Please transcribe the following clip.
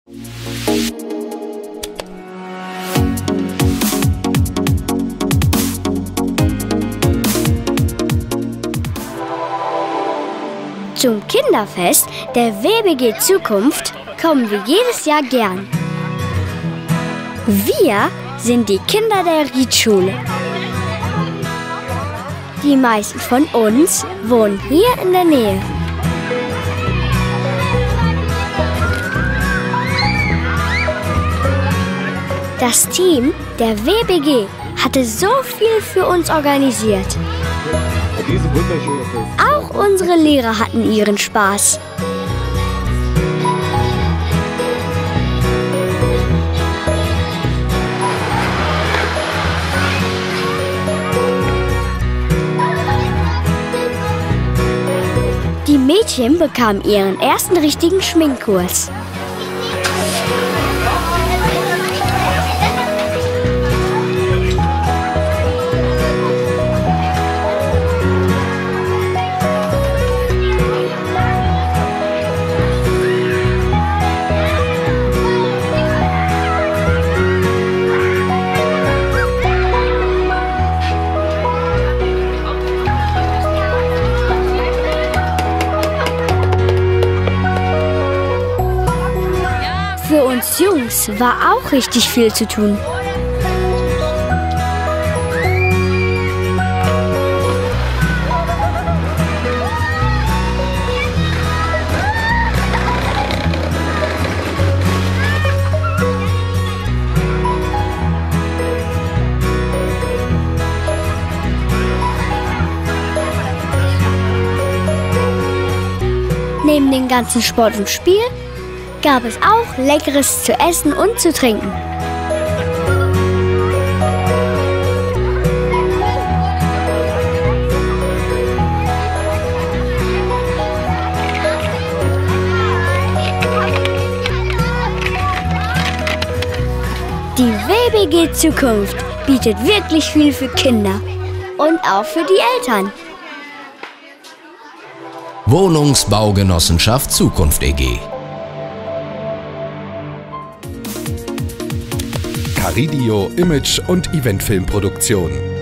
Zum Kinderfest der WBG Zukunft kommen wir jedes Jahr gern. Wir sind die Kinder der Riedschule. Die meisten von uns wohnen hier in der Nähe. Das Team der WBG hatte so viel für uns organisiert. Auch unsere Lehrer hatten ihren Spaß. Die Mädchen bekamen ihren ersten richtigen Schminkkurs. Für uns Jungs war auch richtig viel zu tun. Neben dem ganzen Sport und Spiel gab es auch Leckeres zu essen und zu trinken. Die WBG Zukunft bietet wirklich viel für Kinder und auch für die Eltern. Wohnungsbaugenossenschaft Zukunft e.G. Caridio Image- und Eventfilmproduktion.